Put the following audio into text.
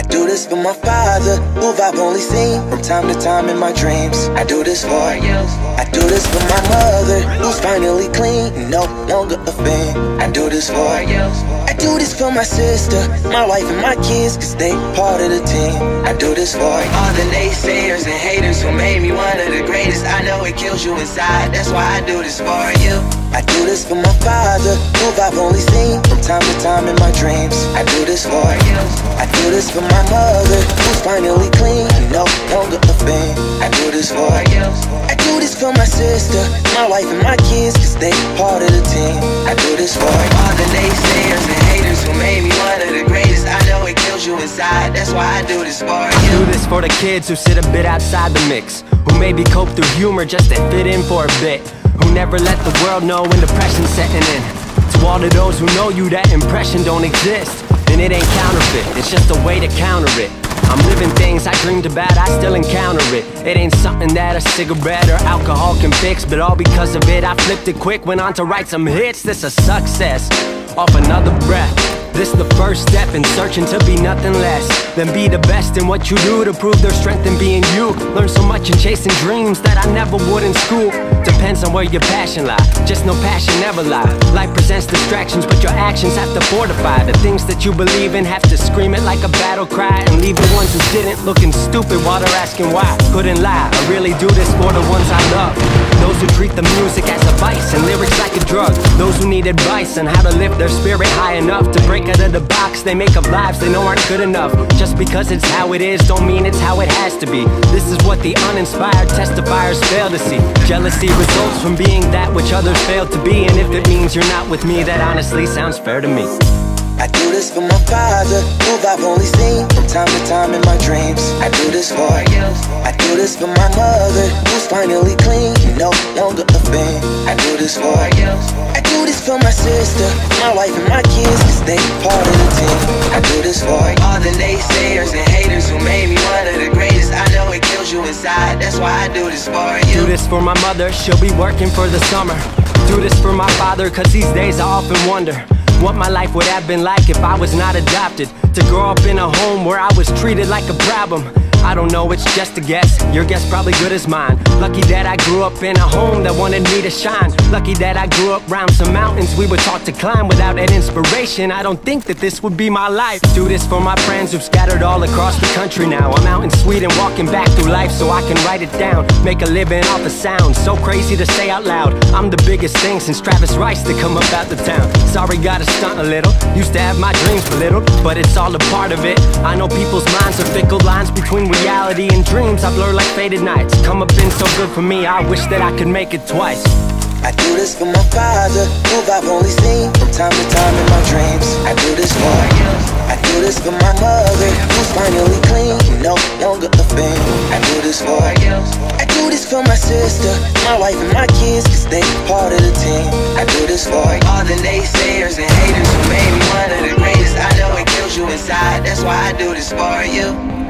I do this for my father, who I've only seen from time to time in my dreams. I do this for you. I do this for my mother, who's finally clean and no longer a fiend. I do this for you. I do this for my sister, my wife and my kids, cause they part of the team. I do this for all the naysayers and haters who made me one of the greatest. I know it kills you inside, that's why I do this for you. I do this for my father, who I've only seen from time to time in my dreams. I do this for you. I do this for my mother, who's finally clean and no longer a fiend. I do this for you. I do this for my sister, my wife and my kids, cause they part of the team. I do this for all the naysayers and haters who made me one of the greatest. I know it kills you inside, that's why I do this for you. I do this for the kids who sit a bit outside the mix, who maybe cope through humor just to fit in for a bit, who never let the world know when depression's setting in. To all of those who know you, that impression don't exist, and it ain't counterfeit, it's just a way to counter it. I'm living things I dreamed about, I still encounter it. It ain't something that a cigarette or alcohol can fix, but all because of it I flipped it quick, went on to write some hits. This a success, off another breath. This the first step in searching to be nothing less than be the best in what you do, to prove their strength in being you. Learn so much in chasing dreams that I never would in school. Depends on where your passion lie, just no passion never lie. Life presents distractions, but your actions have to fortify the things that you believe in. Have to scream it like a battle cry, and leave the ones who didn't looking stupid while they're asking why. Couldn't lie, I really do this for the ones I love, those who treat the music as a vice and lyrics like a drug, those who need advice on how to lift their spirit high enough to break out of the box they make up lives they know aren't good enough. Just because it's how it is don't mean it's how it has to be. This is what the uninspired testifiers fail to see. Jealousy results from being that which others fail to be, and if it means you're not with me, that honestly sounds fair to me. I do this for my father, who I've only seen from time to time in my dreams. I do this for you. I do this for my mother, who's finally clean and no longer a fiend. I do this for you. I do this for my sister, my wife and my kids, cause they part of the team. I do this for all the naysayers and haters who made me one of the greatest. I know it kills you inside, that's why I do this for you. Do this for my mother, she'll be working for the summer. Do this for my father, cause these days I often wonder what my life would have been like if I was not adopted. To grow up in a home where I was treated like a problem, I don't know, it's just a guess. Your guess probably good as mine. Lucky that I grew up in a home that wanted me to shine. Lucky that I grew up around some mountains we were taught to climb. Without that inspiration, I don't think that this would be my life. Do this for my friends who've scattered all across the country now. I'm out in Sweden walking back through life so I can write it down. Make a living off of sound, so crazy to say out loud. I'm the biggest thing since Travis Rice to come up out the town. Sorry, gotta stunt a little. Used to have my dreams belittled, but it's all a part of it. I know people's minds are fickle, lines between reality and dreams I blur like faded nights. Come up been so good for me, I wish that I could make it twice. I do this for my father, who I've only seen from time to time in my dreams. I do this for you. I do this for my mother, who's finally clean and no longer a fiend. I do this for you. I do this for my sister, my wife and my kids, cause they part of the team. I do this for all the naysayers and haters who made me one of the greatest. I know it kills you inside, that's why I do this for you.